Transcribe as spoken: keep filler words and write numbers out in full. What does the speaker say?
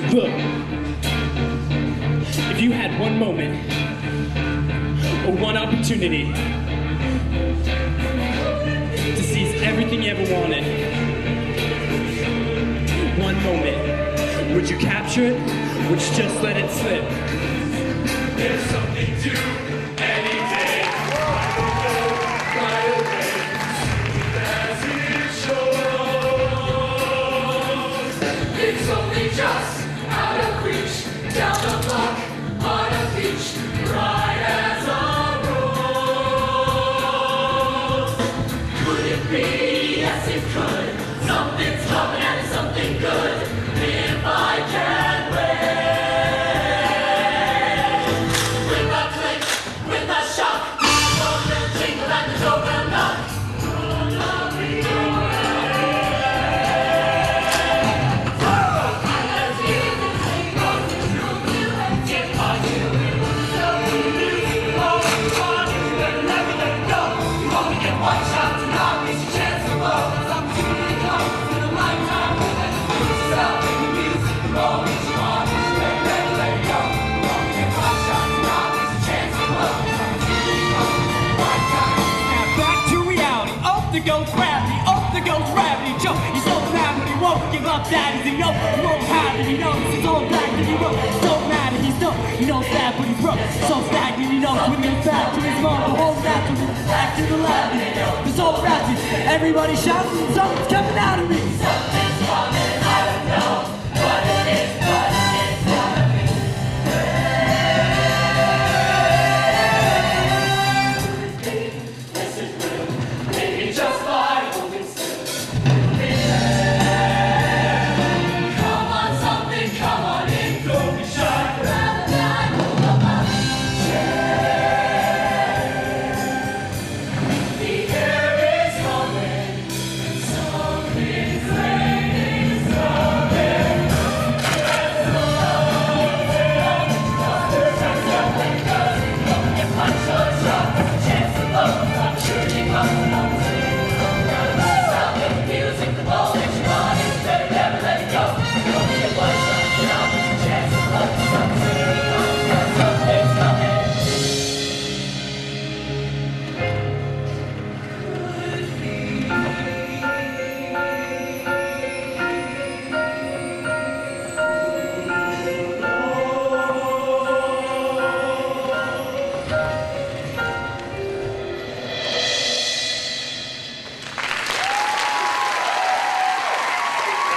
Look, if you had one moment or one opportunity to seize everything you ever wanted, one moment, would you capture it? Would you just let it slip? There's something to any day. Right away, as it shows. It's only just out of reach, down the block, on a beach, right as a rose. Could it be? Yes, it could. Something's coming and it's something good. If I can wait. With a click, with a shock, from the jingle and the doorbell knock. Gonna be one shot to knock, it's a chance to blow. Something to come in a lifetime. And lose yourself in the music, the moments you want. Just let it, let it, let it go. You only get one shot to knock, it's a chance to blow. Something to come in a lifetime. Now back to reality. Up there goes gravity. Up there goes gravity. Joe, he's so mad but he won't give up. Daddy, he knows he won't have it. He knows it's all back that he wrote. So mad and he's no, he knows that but he's broke. So stagnant he knows when he goes back to his mom. The whole back to the back to the lab. This whole rap, everybody shouting, something's coming out of me.